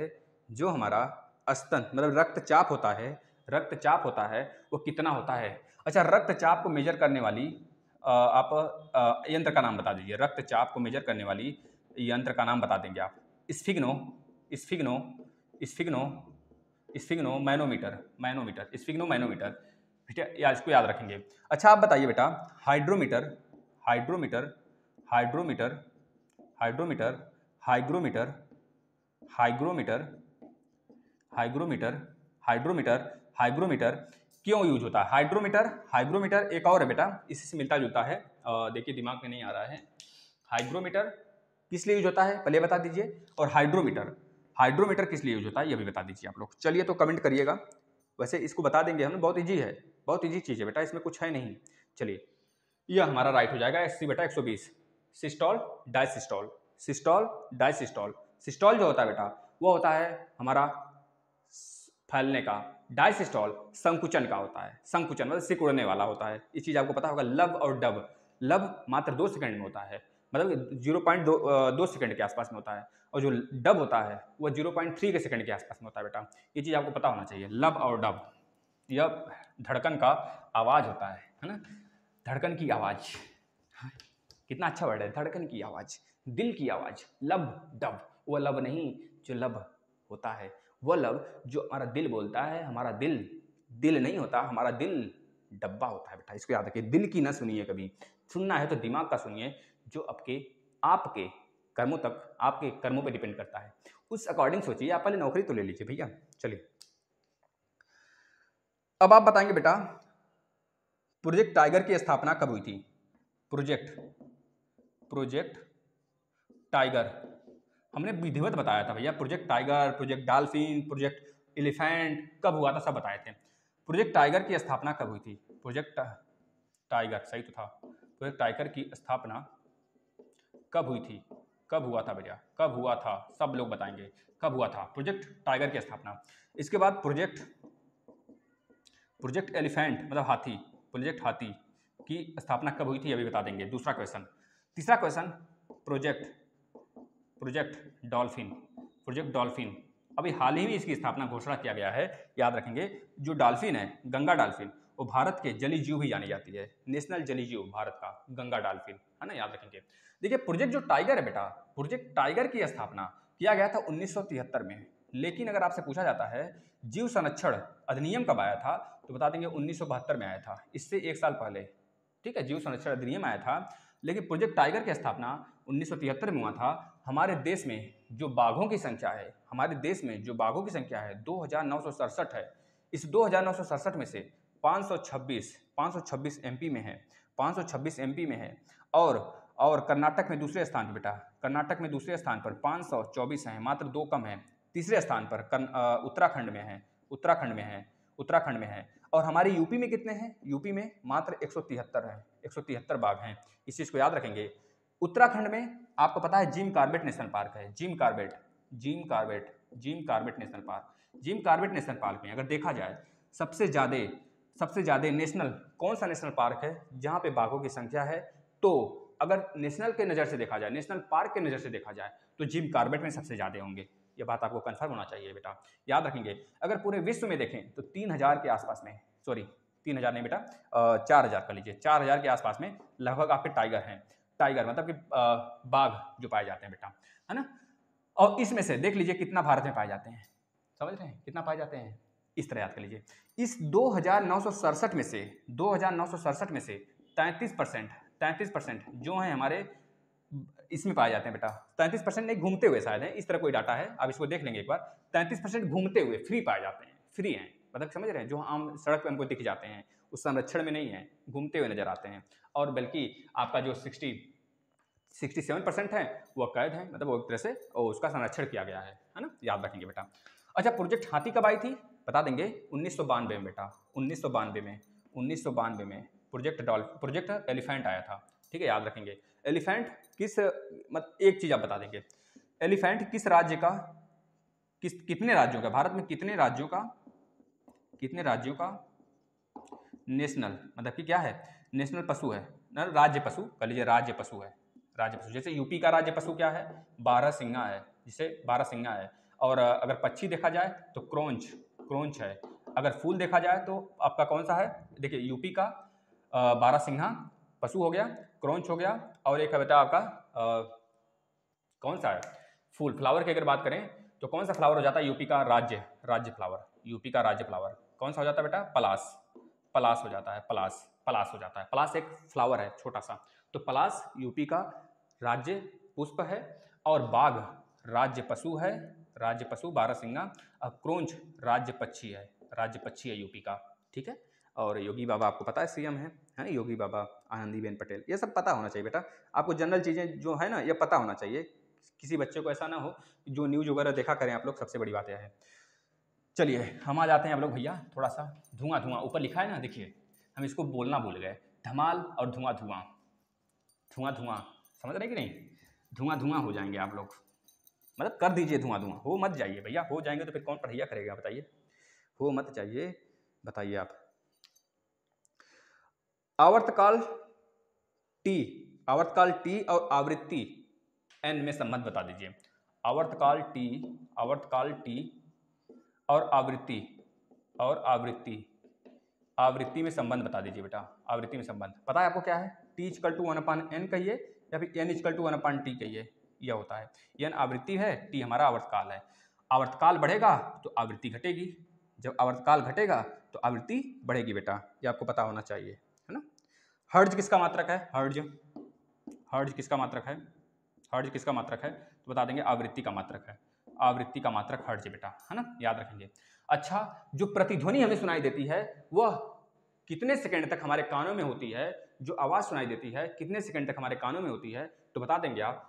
जो हमारा स्तन मतलब रक्तचाप होता है वो कितना होता है। अच्छा, रक्तचाप को मेजर करने वाली आप यंत्र का नाम बता दीजिए। रक्तचाप को मेजर करने वाली यंत्र का नाम बता देंगे आप। स्फिग्नो स्फिग्नो स्फिग्नो स्फिग्नो मैनोमीटर स्फिग्नो मैनोमीटर, बेटा या इसको याद रखेंगे। अच्छा आप बताइए बेटा, hydrometer hydrometer hydrometer hydrometer hygrometer hygrometer hygrometer hydrometer hygrometer क्यों यूज होता है? हाइग्रोमीटर एक और है बेटा, इसी से मिलता जुलता है। देखिए दिमाग में नहीं आ रहा है। हाइग्रोमीटर किस लिए यूज होता है पहले बता दीजिए, और हाइड्रोमीटर किस लिए यूज होता है ये भी बता दीजिए आप लोग। चलिए तो कमेंट करिएगा। वैसे इसको बता देंगे हम, बहुत ईजी है, बहुत ईजी चीज़ है बेटा, इसमें कुछ है नहीं। चलिए यह हमारा राइट हो जाएगा। 80 बेटा 120। Systole diastole, systole diastole. Systole जो होता है बेटा वो होता है हमारा फैलने का, डायसिस्टॉल संकुचन का होता है। संकुचन मतलब सिकुड़ने वाला होता है। इस चीज़ आपको पता होगा। लब और डब, लब मात्र 2 सेकंड में होता है, मतलब 0.2 सेकंड के आसपास में होता है, और जो डब होता है वो 0.3 के सेकंड के आसपास में होता है बेटा। ये चीज़ आपको पता होना चाहिए। लब और डब यह धड़कन का आवाज़ होता है ना, धड़कन की आवाज़। कितना अच्छा वर्ड है, धड़कन की आवाज़, दिल की आवाज़। लब डब, वो लब नहीं जो लब होता है, वो लब जो हमारा दिल बोलता है। हमारा दिल नहीं होता, हमारा दिल डब्बा होता है बेटा, इसको याद रखिए। दिल की ना सुनिए कभी, सुनना है तो दिमाग का सुनिए, जो आपके कर्मों तक, आपके कर्मों पे डिपेंड करता है। उस अकॉर्डिंग सोचिए। आप पहले नौकरी तो ले लीजिए भैया। चलिए अब आप बताएंगे बेटा, प्रोजेक्ट टाइगर की स्थापना कब हुई थी? प्रोजेक्ट टाइगर हमने विधिवत बताया था भैया। Project tiger, project dolphin, project elephant कब हुआ था सब बताए थे। प्रोजेक्ट टाइगर की स्थापना कब हुई थी? प्रोजेक्ट टाइगर सही तो था। प्रोजेक्ट टाइगर की स्थापना कब हुई थी? कब हुआ था भैया? कब हुआ था? सब लोग बताएंगे कब हुआ था प्रोजेक्ट टाइगर की स्थापना। इसके बाद प्रोजेक्ट एलिफेंट मतलब हाथी, प्रोजेक्ट हाथी की स्थापना कब हुई थी ये भी बता देंगे। दूसरा क्वेश्चन। तीसरा क्वेश्चन, प्रोजेक्ट डॉल्फिन अभी हाल ही में इसकी स्थापना घोषणा किया गया है, याद रखेंगे। जो डॉल्फिन है, गंगा डॉल्फिन, वो भारत के जलीय जीव भी जानी जाती है। नेशनल जलीय जीव भारत का गंगा डॉल्फिन है ना, याद रखेंगे। देखिए प्रोजेक्ट जो टाइगर है बेटा, प्रोजेक्ट टाइगर की स्थापना किया गया था 1973 में। लेकिन अगर आपसे पूछा जाता है जीव संरक्षण अधिनियम कब आया था, तो बता देंगे 1972 में आया था, इससे 1 साल पहले। ठीक है, जीव संरक्षण अधिनियम आया था, लेकिन प्रोजेक्ट टाइगर की स्थापना 1973 में हुआ था। हमारे देश में जो बाघों की संख्या है, हमारे देश में जो बाघों की संख्या है 2967 है। इस 2967 में से 526 एमपी में है, 526 एमपी में है। और कर्नाटक में दूसरे स्थान पर बेटा, कर्नाटक में दूसरे स्थान पर 524 हैं, मात्र 2 कम है। तीसरे स्थान पर उत्तराखंड में है। और हमारे यूपी में कितने हैं? यूपी में मात्र 173 हैं, 173 बाघ हैं। इस चीज़ को याद रखेंगे। उत्तराखंड में आपको पता है जिम कॉर्बेट नेशनल पार्क है, जिम कॉर्बेट नेशनल पार्क में अगर देखा जाए सबसे ज़्यादा नेशनल कौन सा नेशनल पार्क है जहाँ पे बाघों की संख्या है? तो अगर नेशनल के नज़र से देखा जाए, नेशनल पार्क के नज़र से देखा जाए, तो जिम कॉर्बेट में सबसे ज़्यादा होंगे। ये बात आपको कंफर्म होना चाहिए बेटा, याद रखेंगे। अगर पूरे विश्व में देखें तो 3000 के आसपास में, सॉरी 3000 नहीं बेटा, 4000 कर लीजिए, 4000 के आसपास में लगभग आपके टाइगर हैं। टाइगर मतलब कि बाघ जो पाए जाते हैं बेटा, है ना। और इसमें से देख लीजिए कितना भारत में पाए जाते हैं, समझ रहे हैं कितना पाए जाते हैं? इस तरह याद कर लीजिए। इस 2967 में से 33% जो है हमारे इसमें पाए जाते हैं बेटा। 33% नहीं, घूमते हुए शायद है, इस तरह कोई डाटा है, आप इसको देख लेंगे एक बार। 33% घूमते हुए फ्री पाए जाते हैं, फ्री हैं, मतलब समझ रहे हैं, जो आम सड़क पे हमको दिख जाते हैं उस संरक्षण में नहीं है, घूमते हुए नजर आते हैं। और बल्कि आपका जो 67% है वो कैद है, मतलब वो एक तरह से उसका संरक्षण किया गया है ना, याद रखेंगे बेटा। अच्छा, प्रोजेक्ट हाथी कब आई थी बता देंगे? 1992 में बेटा, 1992 में प्रोजेक्ट एलिफेंट आया था। ठीक है, याद रखेंगे। एलिफेंट किस एक चीज़ आप बता देंगे, एलिफेंट किस राज्य का, कितने राज्यों का, भारत में कितने राज्यों का नेशनल मतलब कि क्या है, नेशनल पशु है ना, राज्य पशु कह लीजिए, राज्य पशु है। जैसे यूपी का राज्य पशु क्या है? बारहसिंगा है, जिसे बारहसिंगा है। और अगर पक्षी देखा जाए तो क्रोंच, क्रोंच है। अगर फूल देखा जाए तो आपका कौन सा है, देखिए यूपी का बारहसिंघा पशु हो गया, क्रोंच हो गया, और एक है बेटा आपका कौन सा है, फूल, फ्लावर की अगर बात करें तो कौन सा फ्लावर हो जाता है यूपी का, राज्य फ्लावर, यूपी का राज्य फ्लावर कौन सा हो जाता है बेटा, पलास, पलास हो जाता है, पलास, पलास हो जाता है। पलास एक फ्लावर है छोटा सा, तो पलास यूपी का राज्य पुष्प है, और बाघ राज्य पशु है, राज्य पशु बारहसिंगा, और क्रोंच राज्य पक्षी है, राज्य पक्षी है यूपी का, ठीक है। और योगी बाबा आपको पता है सीएम है ना, योगी बाबा, आनंदीबेन पटेल, ये सब पता होना चाहिए बेटा आपको, जनरल चीज़ें जो है ना ये पता होना चाहिए, किसी बच्चे को ऐसा ना हो जो न्यूज़ वगैरह देखा करें आप लोग, सबसे बड़ी बात यह है। चलिए हम आ जाते हैं आप लोग भैया, थोड़ा सा धुआं धुआं ऊपर लिखा है ना, देखिए हम इसको बोलना भूल गए, धमाल और धुआं धुआं, धुआं धुआं, समझ रहे कि नहीं, धुआं धुआं हो जाएंगे आप लोग, मतलब कर दीजिए धुआं धुआं, हो मत जाइए भैया, हो जाएंगे तो फिर कौन पढ़ैया करेगा बताइए, हो मत जाइए, बताइए आप। आवर्तकाल टी, आवर्तकाल टी और आवृत्ति एन में संबंध बता दीजिए। आवर्तकाल टी, आवर्तकाल टी और आवृत्ति, और आवृत्ति, आवृत्ति में संबंध बता दीजिए बेटा, आवृत्ति में संबंध पता है आपको क्या है, टी इक्वल टू 1/n कहिए या फिर n इक्वल टू 1/t कहिए, यह होता है। n आवृत्ति है, टी हमारा आवर्तकाल है। आवर्तकाल बढ़ेगा तो आवृत्ति घटेगी, जब आवर्तकाल घटेगा तो आवृत्ति बढ़ेगी बेटा, ये आपको पता होना चाहिए, है ना। हर्ज किसका मात्रक है, हर्ज, हर्ज किसका मात्रक है, हर्ज किसका मात्रक है, तो बता देंगे आवृत्ति का मात्रक है, आवृत्ति का मात्रक हर्ज बेटा, है ना, याद रखेंगे। अच्छा, जो प्रतिध्वनि हमें सुनाई देती है वह कितने सेकंड तक हमारे कानों में होती है, जो आवाज़ सुनाई देती है कितने सेकंड तक हमारे कानों में होती है, तो बता देंगे आप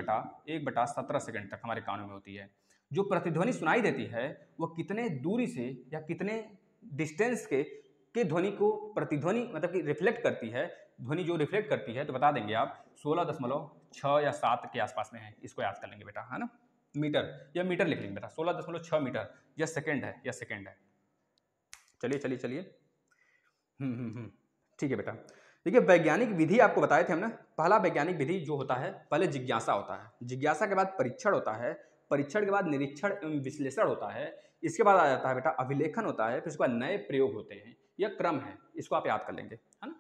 1/17 सेकंड तक हमारे कानों में होती है। जो प्रतिध्वनि सुनाई देती है वह कितने दूरी से या कितने डिस्टेंस के ध्वनि को प्रतिध्वनि मतलब कि रिफ्लेक्ट करती है, ध्वनि जो रिफ्लेक्ट करती है, तो बता देंगे आप 16.6 या 7 के आसपास में है, इसको याद कर लेंगे बेटा, है ना, मीटर या मीटर लिख लेंगे बेटा, 16.6 मीटर, या सेकंड है, या सेकंड है। चलिए चलिए चलिए, ठीक है बेटा। देखिए वैज्ञानिक विधि आपको बताए थे हम ना, पहला वैज्ञानिक विधि जो होता है, पहले जिज्ञासा होता है, जिज्ञासा के बाद परीक्षण होता है, परीक्षण के बाद निरीक्षण एवं विश्लेषण होता है, इसके बाद आ जाता है बेटा अभिलेखन होता है, फिर उसके बाद नए प्रयोग होते हैं, यह क्रम है, इसको आप याद कर लेंगे, है ना।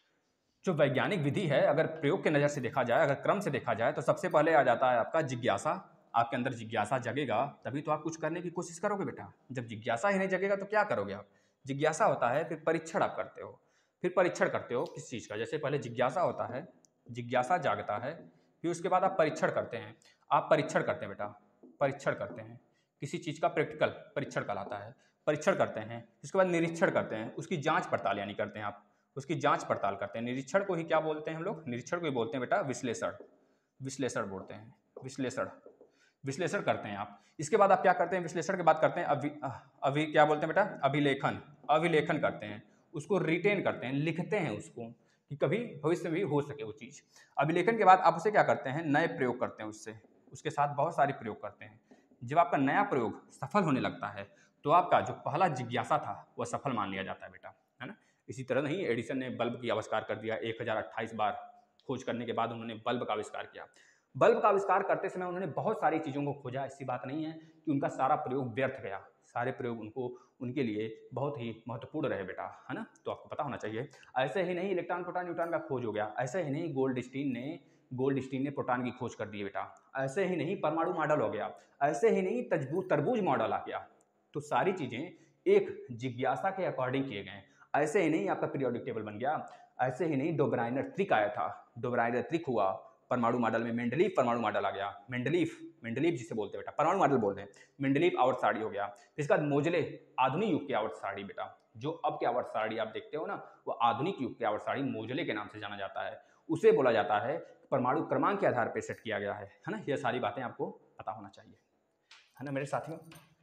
जो वैज्ञानिक विधि है, अगर प्रयोग के नज़र से देखा जाए, अगर क्रम से देखा जाए, तो सबसे पहले आ जाता है आपका जिज्ञासा। आपके अंदर जिज्ञासा जगेगा तभी तो आप कुछ करने की कोशिश करोगे बेटा, जब जिज्ञासा ही नहीं जगेगा तो क्या करोगे आप। जिज्ञासा होता है, फिर परीक्षण आप करते हो, फिर परीक्षण करते हो किस चीज़ का, जैसे पहले जिज्ञासा होता है, जिज्ञासा जागता है, फिर उसके बाद आप परीक्षण करते हैं, आप परीक्षण करते हैं बेटा, परीक्षण करते हैं, किसी चीज़ का प्रैक्टिकल परीक्षण कहलाता है, परीक्षण करते हैं, उसके बाद निरीक्षण करते हैं, उसकी जांच पड़ताल यानी करते हैं आप, उसकी जांच पड़ताल करते हैं। निरीक्षण को ही क्या बोलते हैं हम लोग, निरीक्षण को ही बोलते हैं बेटा विश्लेषण, विश्लेषण बोलते हैं, विश्लेषण, विश्लेषण करते हैं आप। इसके बाद आप क्या करते हैं, विश्लेषण के बाद करते हैं अभी क्या बोलते हैं बेटा, अभिलेखन, अभिलेखन करते हैं, उसको रिटेन करते हैं, लिखते हैं उसको कि कभी भविष्य में भी हो सके वो चीज़। अभिलेखन के बाद आप उसे क्या करते हैं, नए प्रयोग करते हैं उससे, उसके साथ बहुत सारे प्रयोग करते हैं। जब आपका नया प्रयोग सफल होने लगता है तो आपका जो पहला जिज्ञासा था वह सफल मान लिया जाता है बेटा, है ना। इसी तरह नहीं एडिसन ने बल्ब की आविष्कार कर दिया, 1028 बार खोज करने के बाद उन्होंने बल्ब का आविष्कार किया। बल्ब का आविष्कार करते समय उन्होंने बहुत सारी चीज़ों को खोजा, ऐसी बात नहीं है कि उनका सारा प्रयोग व्यर्थ गया, सारे प्रयोग उनको उनके लिए बहुत ही महत्वपूर्ण रहे बेटा, है ना, तो आपको पता होना चाहिए। ऐसे ही नहीं इलेक्ट्रॉन प्रोटॉन न्यूट्रॉन का खोज हो गया, ऐसे ही नहीं गोल्डस्टीन ने प्रोटॉन की खोज कर दी बेटा, ऐसे ही नहीं परमाणु मॉडल हो गया, ऐसे ही नहीं तरबूज मॉडल आ गया, तो सारी चीज़ें एक जिज्ञासा के अकॉर्डिंग किए गए। ऐसे ही नहीं आपका पीरियोडिक टेबल बन गया, ऐसे ही नहीं डोब्राइनर त्रिक आया था, डोब्राइनर त्रिक हुआ, परमाणु मॉडल में मेंडलीफ परमाणु मॉडल आ गया, मेंडलीफ जिसे बोलते हैं बेटा, परमाणु मॉडल बोलते हैं, मेंडलीफ आवर्त सारणी हो गया। फिर इसके बाद मोजले आधुनिक युग की आवर्त सारणी बेटा, जो अब की आवर्त सारणी आप देखते हो ना, वो आधुनिक युग की आवर्त सारणी मोजले के नाम से जाना जाता है, उसे बोला जाता है परमाणु क्रमांक के आधार पर सेट किया गया है ना। ये सारी बातें आपको पता होना चाहिए, है ना मेरे साथियों।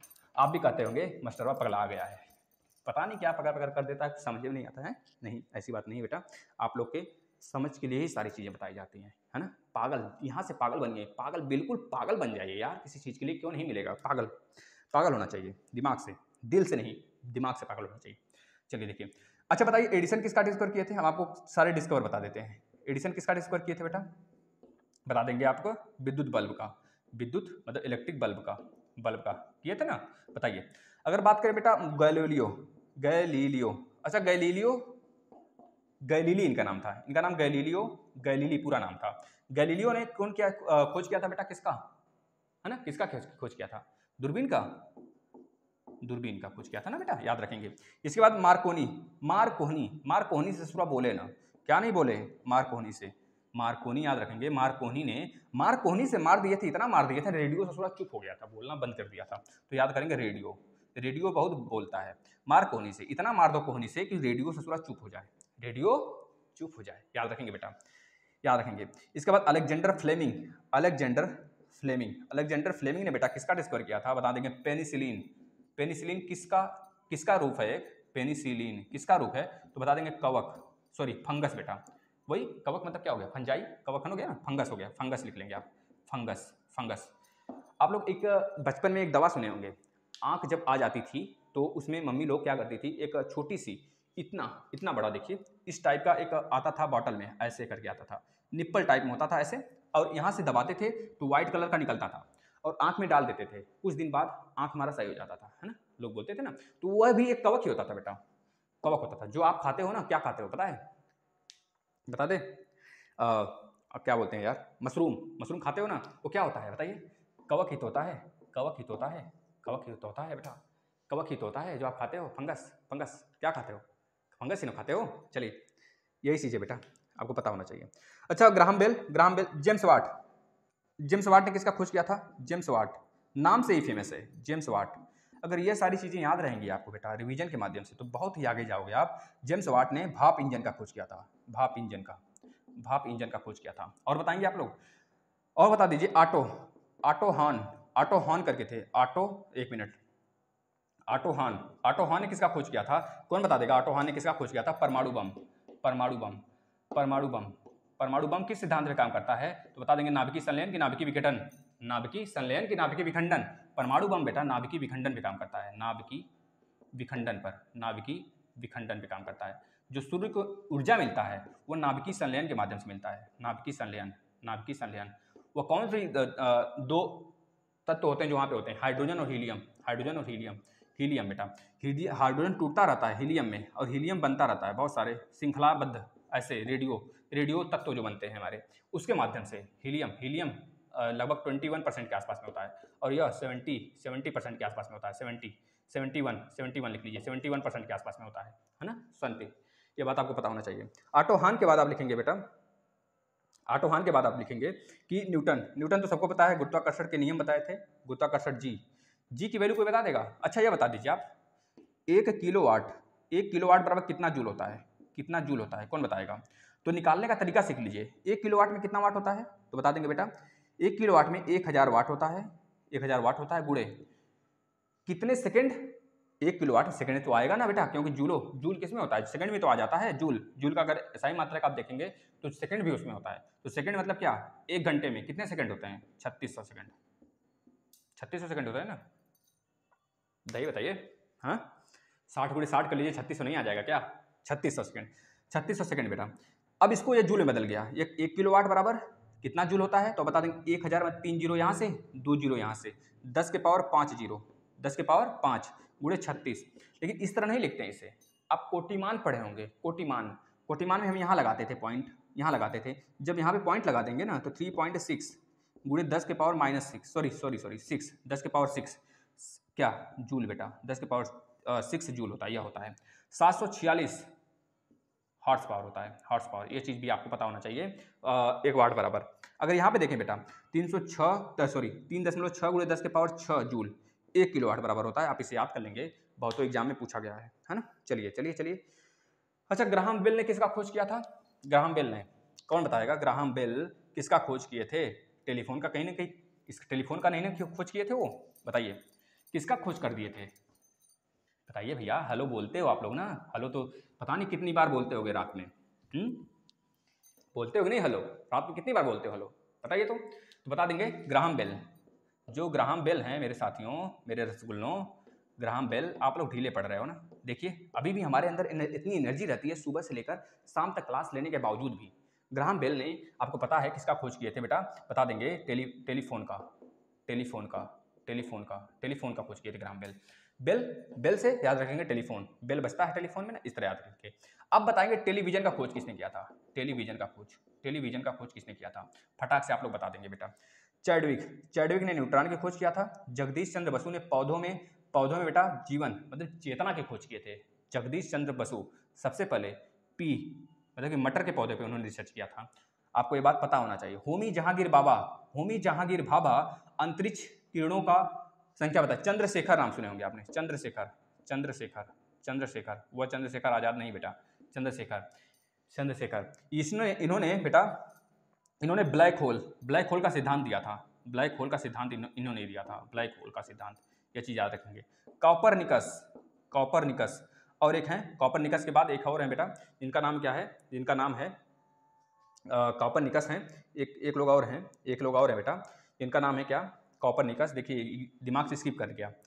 आप भी कहते होंगे मास्टरवा पगला गया है, पता नहीं क्या पकड़ पकड़ कर देता है, समझ में नहीं आता है। नहीं, ऐसी बात नहीं बेटा, आप लोग के समझ के लिए ही सारी चीज़ें बताई जाती हैं, है ना। पागल यहाँ से पागल बनिए, पागल बिल्कुल पागल बन जाइए यार, किसी चीज़ के लिए क्यों नहीं मिलेगा, पागल पागल होना चाहिए, दिमाग से, दिल से नहीं, दिमाग से पागल होना चाहिए। चलिए देखिए, अच्छा बताइए एडिसन किसका डिस्कवर किए थे, हम आपको सारे डिस्कवर बता देते हैं। एडिसन किसका डिस्कवर किए थे बेटा, बता देंगे आपको, विद्युत बल्ब का, विद्युत मतलब इलेक्ट्रिक बल्ब का, बल्ब का किए थे ना। बताइए, अगर बात करें बेटा गैलीलियो, गैलीलियो, अच्छा गैलीलियो, गैलीली इनका नाम था, इनका नाम गैलीलियो, गैलीली पूरा नाम था। गैलीलियो ने कौन क्या खोज किया था बेटा, किसका, है ना, किसका खोज किया था, दूरबीन का, दूरबीन का खोज किया था ना बेटा, याद रखेंगे। इसके बाद मार्कोनी, मारकोनी, मारकोनी से पूरा बोले ना, क्या नहीं बोले, मारकोनी से, मारकोनी याद रखेंगे। मारकोनी ने, मारकोनी से मार दिए थे, इतना मार दिए थे, रेडियो से थोड़ा चुप हो गया था, बोलना बंद कर दिया था। तो याद करेंगे रेडियो, रेडियो बहुत बोलता है। मारकोनी से, इतना मार दो कोहनी से कि रेडियो से थोड़ा चुप हो जाए, रेडियो चुप हो जाए, याद रखेंगे बेटा, याद रखेंगे। इसके बाद Alexander Fleming, Alexander Fleming, Alexander Fleming ने बेटा किसका डिस्कवर किया था, बता देंगे पेनिसिलिन। पेनिसिलिन किसका, किसका रूप है, पेनिसिलिन किसका रूप है, तो बता देंगे कवक, सॉरी फंगस बेटा, वही कवक मतलब क्या हो गया, फंजाई, कवक हो गया ना, फंगस हो गया, फंगस लिख लेंगे आप, फंगस, फंगस। आप लोग एक बचपन में एक दवा सुने होंगे, आंख जब आ जाती थी तो उसमें मम्मी लोग क्या करती थी, एक छोटी सी, इतना इतना बड़ा, देखिए इस टाइप का एक आता था बॉटल में, ऐसे करके आता था, निप्पल टाइप में होता था ऐसे, और यहाँ से दबाते थे तो व्हाइट कलर का निकलता था, और आंख में डाल देते थे, कुछ दिन बाद आंख हमारा सही हो जाता था, है ना, लोग बोलते थे ना। तो वह भी एक कवक ही होता था बेटा, कवक होता था। जो आप खाते हो ना, क्या खाते हो पता है, बता दे, क्या बोलते हैं यार, मशरूम, मशरूम खाते हो ना, वो क्या होता है बताइए, कवक हित होता है, कवक हित होता है, कवक हित होता है बेटा, कवक हित होता है जो आप खाते हो, फंगस, फंगस क्या खाते हो, फंगस ही ना खाते हो। चलिए यही चीज़ है बेटा, आपको पता होना चाहिए। अच्छा Graham Bell, Graham Bell, James Watt, James Watt ने किसका खोज किया था, जेम्स वाट, नाम से ही फेमस है जेम्स वाट। अगर ये सारी चीज़ें याद रहेंगी आपको बेटा रिवीजन के माध्यम से, तो बहुत ही आगे जाओगे आप। जेम्स वाट ने भाप इंजन का खोज किया था, भाप इंजन का, भाप इंजन का खोज किया था। और बताएंगे आप लोग, और बता दीजिए Otto, Otto Hahn, Otto Hahn करके थे, ऑटो, एक minute, Otto Hahn, Otto Hahn ने किसका खोज किया था, कौन बता देगा, ऑटो हॉर्न ने किसका खोज किया था, परमाणु बम, परमाणु बम, परमाणु बम, परमाणु बम किस सिद्धांत पे काम करता है, तो बता देंगे नाभिकीय संलयन की नाभिकीय विघटन, नाभिकीय संलयन की नाभिकीय विखंडन। परमाणु बम बेटा नाभिकीय विखंडन पे काम करता है, नाभिकीय विखंडन पर, नाभिकीय विखंडन पे काम करता है। जो सूर्य को ऊर्जा मिलता है वो नाभिकीय संलयन के माध्यम से मिलता है, नाभिकीय संलयन, नाभिकीय संलयन। वो कौन सी दो तत्व होते हैं जो वहाँ पे होते हैं, हाइड्रोजन और हीलियम, हाइड्रोजन और हीलियम, हीलियम बेटा, हाइड्रोजन टूटता रहता है हीलियम में, और हीलियम बनता रहता है, बहुत सारे श्रृंखलाबद्ध ऐसे रेडियो, रेडियो तत्व जो बनते हैं हमारे, उसके माध्यम से हीलियम, हीलियम लगभग 21% के आसपास में होता है, और यह 70% के आसपास में होता है, 71 लिख लीजिए, 71% के आसपास में होता है ना, 70। ये बात आपको पता होना चाहिए। ऑटो हॉर्न के बाद आप लिखेंगे बेटा, ऑटो हॉर्न के बाद आप लिखेंगे कि न्यूटन, न्यूटन तो सबको पता है, गुरुत्वाकर्षण के नियम बताए थे, गुरुत्वाकर्षण जी, जी की वैल्यू कोई बता देगा। अच्छा ये बता दीजिए आप, 1 किलोवाट, 1 किलोवाट बराबर कितना जूल होता है, कितना जूल होता है, कौन बताएगा। तो निकालने का तरीका सीख लीजिए, 1 किलोवाट में कितना वाट होता है, तो बता देंगे बेटा 1 किलोवाट में 1000 वाट होता है, 1000 वाट होता है, गुणे कितने सेकंड, 1 किलोवाट सेकंड तो आएगा ना बेटा, क्योंकि जूलो, जूल किस में होता है, सेकंड में तो आ जाता है, जूल, जूल का अगर सही मात्रक आप देखेंगे तो सेकंड भी उसमें होता है। तो सेकंड मतलब क्या, 1 घंटे में कितने सेकंड होते हैं, 3600 सेकंड, 3600 सेकंड होता है ना, बताइए बताइए, हाँ 60 गुणे 60 कर लीजिए, 3600 नहीं आ जाएगा क्या, 3600 सेकंड, 3600 सेकंड बेटा। अब इसको ये जूल में बदल गया, ये 1 किलोवाट बराबर कितना जूल होता है, तो बता देंगे 1000 में 3 जीरो यहाँ से, 2 जीरो यहाँ से, 10 के पावर 5 जीरो, 10 के पावर 5 गुणे 36। लेकिन इस तरह नहीं लिखते हैं इसे, आप कोटिमान पढ़े होंगे, कोटिमान, कोटिमान में हम यहाँ लगाते थे पॉइंट, यहाँ लगाते थे, जब यहाँ पे पॉइंट लगा देंगे ना तो 3.6 गुणे 10 के पावर -6, सॉरी 6, 10 के पावर 6 क्या जूल बेटा, 10 के पावर 6 जूल होता है, यह होता है। 746 हॉर्स पावर होता है, हॉर्स पावर, ये चीज़ भी आपको पता होना चाहिए। 1 वाट बराबर, अगर यहाँ पे देखें बेटा 3.6 गुणे 10 के पावर 6 जूल 1 किलोवाट बराबर होता है, आप इसे याद कर लेंगे, बहुत तो एग्जाम में पूछा गया है ना। चलिए चलिए चलिए, अच्छा ग्राहम बेल ने किसका खोज किया था, ग्राहम बेल ने, कौन बताएगा, ग्राहम बेल किसका खोज किए थे, टेलीफोन का कहीं ना कहीं, इस टेलीफोन का नहीं ना खोज किए थे वो, बताइए किसका खोज कर दिए थे, बताइए भैया, हेलो बोलते हो आप लोग ना, हेलो तो पता नहीं कितनी बार बोलते होगे रात में, बोलते हो नहीं हेलो, रात में कितनी बार बोलते हो हेलो, बताइए तो बता देंगे ग्राहम बेल। जो ग्राहम बेल हैं मेरे साथियों, मेरे रसगुल्लों, ग्राहम बेल, आप लोग ढीले पड़ रहे हो ना, देखिए अभी भी हमारे अंदर इतनी एनर्जी रहती है सुबह से लेकर शाम तक क्लास लेने के बावजूद भी। ग्राहम बेल ने, आपको पता है किसका खोज किए थे बेटा, बता देंगे टेलीफोन का, टेलीफोन का, टेलीफोन का खोज किए थे ग्राहम बेल। बेल से याद रखेंगे टेलीफोन, बेल बजता है टेलीफोन में ना, इस तरह याद रखेंगे। अब बताएंगे टेलीविजन का खोज किसने किया था, टेलीविजन का खोज किसने किया था, फटाक से आप लोग बता देंगे बेटा। चैडविक ने न्यूट्रॉन की खोज किया था। जगदीश चंद्र बसु ने पौधों में बेटा जीवन मतलब चेतना की खोज किए थे। जगदीश चंद्र बसु सबसे पहले पी मतलब कि मटर के पौधे पे उन्होंने रिसर्च किया था, आपको ये बात पता होना चाहिए। होमी जहांगीर भाभा अंतरिक्ष किरणों का संख्या बताए। चंद्रशेखर नाम सुने होंगे आपने, चंद्रशेखर वह चंद्रशेखर आजाद नहीं बेटा, चंद्रशेखर इन्होंने ब्लैक होल का सिद्धांत दिया था, इन्होंने दिया था ब्लैक होल का सिद्धांत, यह चीज याद रखेंगे। कॉपरनिकस और एक है, कॉपरनिकस के बाद एक और है बेटा, इनका नाम क्या है, इनका नाम है कॉपरनिकस हैं, एक लोग और हैं बेटा, इनका नाम है क्या, कॉपरनिकस। देखिए दिमाग से स्किप कर गया,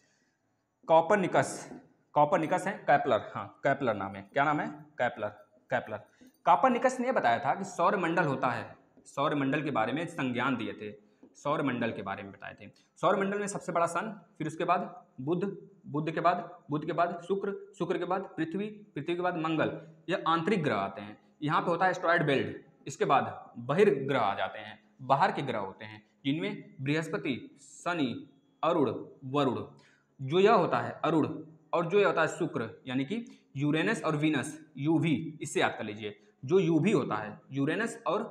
कॉपरनिकस है, कैपलर, हाँ कैपलर नाम है, क्या नाम है, कैपलर। कॉपरनिकस ने बताया था कि सौरमंडल होता है, सौरमंडल के बारे में संज्ञान दिए थे, सौरमंडल के बारे में बताए थे। सौरमंडल में सबसे बड़ा सन, फिर उसके बाद बुध के बाद शुक्र के बाद पृथ्वी के बाद मंगल, यह आंतरिक ग्रह आते हैं। यहाँ पे होता है एस्ट्रॉयड बेल्ट, इसके बाद बहिर्ग्रह आ जाते हैं, बाहर के ग्रह होते हैं, जिनमें बृहस्पति, शनि, अरुण, वरुण, जो यह होता है अरुण, और जो यह होता है शुक्र, यानी कि यूरेनस और वीनस, यूवी, इससे याद कर लीजिए, जो यूवी होता है यूरेनस और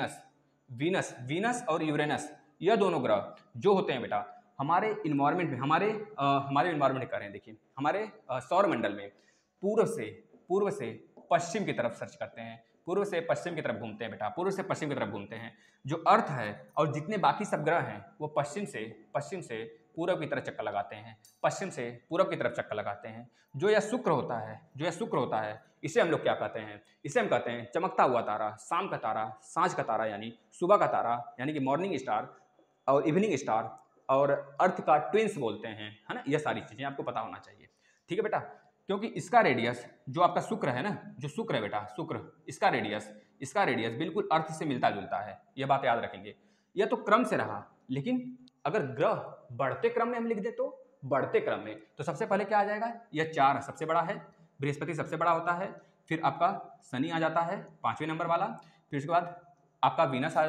वीनस और यूरेनस, यह दोनों ग्रह जो होते हैं बेटा हमारे इन्वायरमेंट में, हमारे इन्वायरमेंट कर रहे हैं, देखिए हमारे सौरमंडल में पूर्व से पश्चिम की तरफ सर्च करते हैं, पूर्व से पश्चिम की तरफ घूमते हैं बेटा, पूर्व से पश्चिम की तरफ घूमते हैं। जो अर्थ है और जितने बाकी सब ग्रह हैं वो पश्चिम से पूरब की तरफ चक्कर लगाते हैं, पश्चिम से पूरब की तरफ चक्कर लगाते हैं। जो यह शुक्र होता है इसे हम लोग क्या कहते हैं, इसे हम कहते हैं चमकता हुआ तारा, शाम का तारा, सांझ का तारा, यानी सुबह का तारा, यानी कि मॉर्निंग स्टार और इवनिंग स्टार, और अर्थ का ट्विंस बोलते हैं, है ना। यह सारी चीज़ें आपको पता होना चाहिए, ठीक है बेटा। क्योंकि इसका रेडियस जो आपका शुक्र है ना, जो शुक्र है बेटा, शुक्र, इसका रेडियस बिल्कुल अर्थ से मिलता जुलता है, यह बात याद रखेंगे। यह तो क्रम से रहा, लेकिन अगर ग्रह बढ़ते क्रम में हम लिख दें तो बढ़ते क्रम में, तो सबसे पहले क्या आ जाएगा, यह 4 सबसे बड़ा है, बृहस्पति सबसे बड़ा होता है, फिर आपका शनि आ जाता है 5वें नंबर वाला, फिर उसके बाद आपका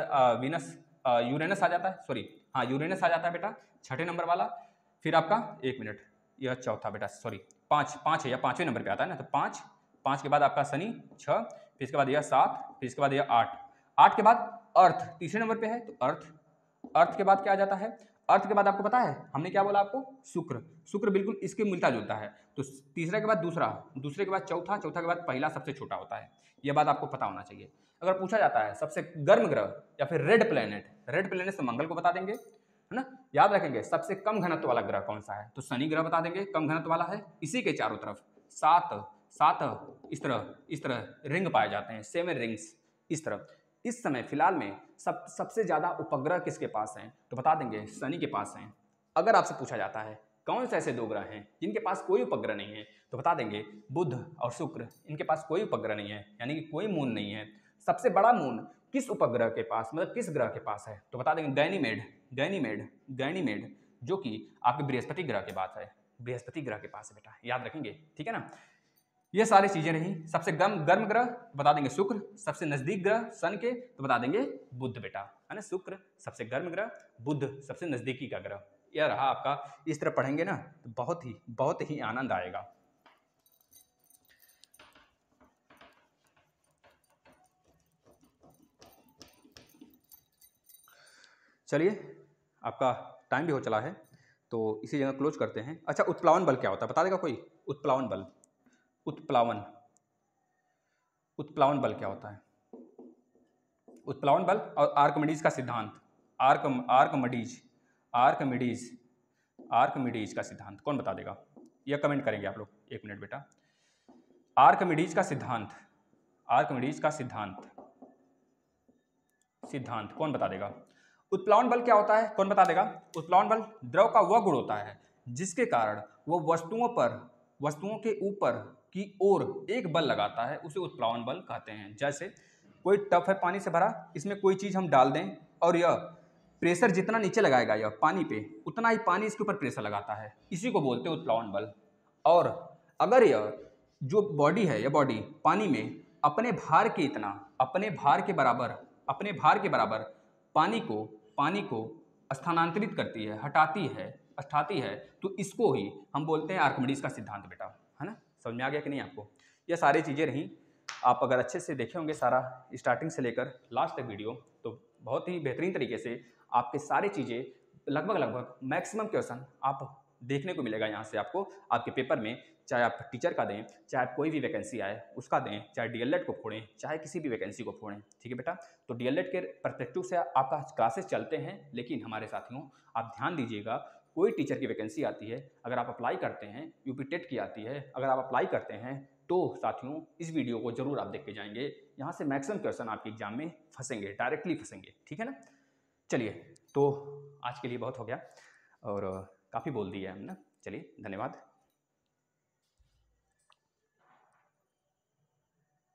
यूरेनस आ जाता है, सॉरी हाँ यूरेनस आ जाता है बेटा 6ठे नंबर वाला, फिर आपका 1 मिनट, यह चौथा बेटा, सॉरी 5 है या 5वें नंबर पे आता है ना, तो 5 के बाद आपका शनि 6, फिर इसके बाद यह 7, फिर इसके बाद यह 8 के बाद अर्थ तीसरे नंबर पे है, तो अर्थ के बाद क्या आ जाता है, अर्थ के बाद आपको पता है हमने क्या बोला आपको, शुक्र बिल्कुल इसके मिलता जुलता है, तो तीसरे के बाद दूसरे के बाद चौथा के बाद पहला सबसे छोटा होता है, यह बात आपको पता होना चाहिए। अगर पूछा जाता है सबसे गर्म ग्रह या फिर रेड प्लेनेट से मंगल को बता देंगे, है ना। याद रखेंगे सबसे कम घनत्व वाला ग्रह कौन सा है, तो शनि ग्रह बता देंगे, कम घनत्व वाला है। इसी के चारों तरफ 7 इस तरह रिंग पाए जाते हैं, 7 रिंग्स इस तरफ। इस समय फिलहाल में सबसे ज्यादा उपग्रह किसके पास हैं, तो बता देंगे शनि के पास हैं। अगर आपसे पूछा जाता है कौन से ऐसे 2 ग्रह हैं जिनके पास कोई उपग्रह नहीं है, तो बता देंगे बुध और शुक्र, इनके पास कोई उपग्रह नहीं है, यानी कि कोई मून नहीं है। सबसे बड़ा मून किस उपग्रह के पास, मतलब किस ग्रह के पास है, तो बता देंगे गैनीमेड, जो कि आपके बृहस्पति ग्रह के पास है, बेटा, याद रखेंगे, ठीक है ना। ये सारी चीजें रही। सबसे गर्म ग्रह बता देंगे शुक्र, सबसे नजदीक ग्रह सन के तो बता देंगे बुध बेटा, है ना। शुक्र सबसे गर्म ग्रह, बुध सबसे नजदीकी का ग्रह। यह रहा आपका, इस तरह पढ़ेंगे ना तो बहुत ही आनंद आएगा। चलिए आपका टाइम भी हो चला है, तो इसी जगह क्लोज करते हैं। अच्छा, उत्प्लावन बल क्या होता है, बता देगा कोई, उत्प्लावन बल क्या होता है, उत्प्लावन बल और आर्किमिडीज का सिद्धांत, आर्किमिडीज का सिद्धांत कौन बता देगा, यह कमेंट करेंगे आप लोग, 1 मिनट बेटा। आर्किमिडीज का सिद्धांत कौन बता देगा। उत्प्लावन बल क्या होता है, कौन बता देगा। उत्प्लावन बल द्रव का वह गुण होता है जिसके कारण वह वस्तुओं के ऊपर की ओर एक बल लगाता है, उसे उत्प्लावन बल कहते हैं। जैसे कोई टब है पानी से भरा, इसमें कोई चीज हम डाल दें और यह प्रेशर जितना नीचे लगाएगा यह पानी पे, उतना ही पानी इसके ऊपर प्रेशर लगाता है। इसी को बोलते हैं उत्प्लावन बल। और अगर यह जो बॉडी है, यह बॉडी पानी में अपने भार के इतना, अपने भार के बराबर पानी को स्थानांतरित करती है, हटाती है, तो इसको ही हम बोलते हैं आर्किमिडीज का सिद्धांत बेटा, है ना। समझ में आ गया कि नहीं आपको? यह सारी चीज़ें रहीं। आप अगर अच्छे से देखे होंगे सारा स्टार्टिंग से लेकर लास्ट तक वीडियो, तो बहुत ही बेहतरीन तरीके से आपके सारी चीज़ें लगभग मैक्सिमम क्वेश्चन आप देखने को मिलेगा यहाँ से आपको आपके पेपर में। चाहे आप टीचर का दें, चाहे आप कोई भी वैकेंसी आए उसका दें, चाहे डीएलएड को फोड़ें, चाहे किसी भी वैकेंसी को फोड़ें, ठीक है बेटा। तो डीएलएड के पर्सपेक्टिव से आपका क्लासेस चलते हैं, लेकिन हमारे साथियों आप ध्यान दीजिएगा, कोई टीचर की वैकेंसी आती है, अगर आप अप्लाई करते हैं, यूपी टेट की आती है, अगर आप अप्लाई करते हैं, तो साथियों इस वीडियो को जरूर आप देख के जाएंगे। यहाँ से मैक्सिमम क्वेश्चन आपके एग्जाम में फंसेंगे, डायरेक्टली फंसेंगे, ठीक है ना। चलिए, तो आज के लिए बहुत हो गया और काफ़ी बोल दिया हमने। चलिए, धन्यवाद।